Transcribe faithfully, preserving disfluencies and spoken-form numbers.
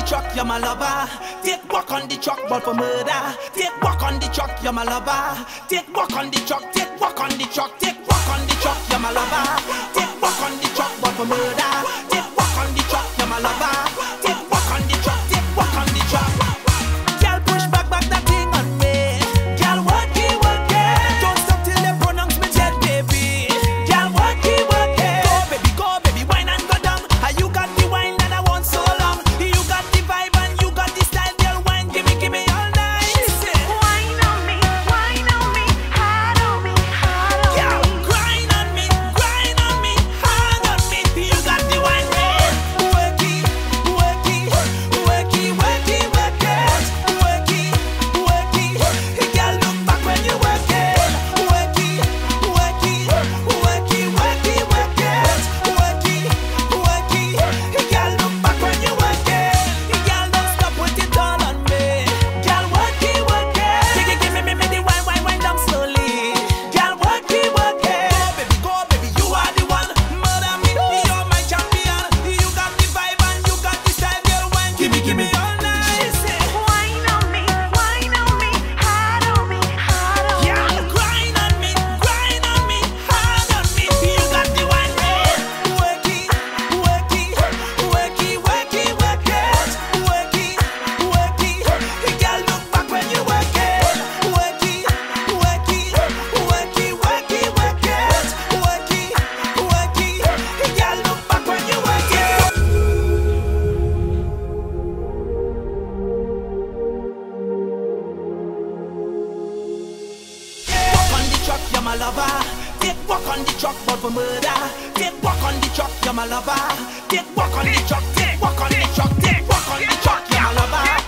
truck, you're my lover. Take walk on the truck, but for murder. Take walk on the truck, you're my lover. Take walk on the truck, take walk on the truck, take walk on the truck, you're my lover. Take walk on the truck, but for murder. Take walk on the truck, you're my lover. Take walk on the truck, take walk on the truck. Girl, push back, back that thing on me. Girl, work it, work it. Don't stop till they pronounce me dead, baby. Girl, work it, work it. Go, baby, go, baby, wine and go down. Ah, you got the wine that I want so long. You got the vibe and you got the style, girl. Wine, give me, give me all night. She said, Wine on me, wine on me, hard on me, hard on girl, me. grind on me, grind on me, hard on me. You got the wine, man. Work it, work it, work it, work it, work it. Work it, work it. Girl, look back when you work it. Work it, work it, work it, work it, work it. Work it, work it. Girl, look back when you work it. Girl, don't stop, put it all on me. Girl, work it, work it. Take it, give me, me, me the wine, wine, wine down slowly. Girl, work it, work it. Go, baby, go, baby, you are the one. Murder me, you're my champion. You got the vibe and you got the style, girl. Wine, give me, give me all night. She said, Wine on me, wine on me, hard on me, hard on yeah, me. grind on me, grind on me, hard on me. You got the wine, man. Work it, work it, work it, work it, work it. Work it, work it. Girl, look back when you work it. Work it, work it, work it, work it, work it. Work it, work it. Girl, look back when you work it. Walk on the truck, you're my lover. Take walk on the truck, but for murder. Take walk on the truck, you're my lover. Take walk on the truck, take walk on the truck, take walk on the truck, you're my lover.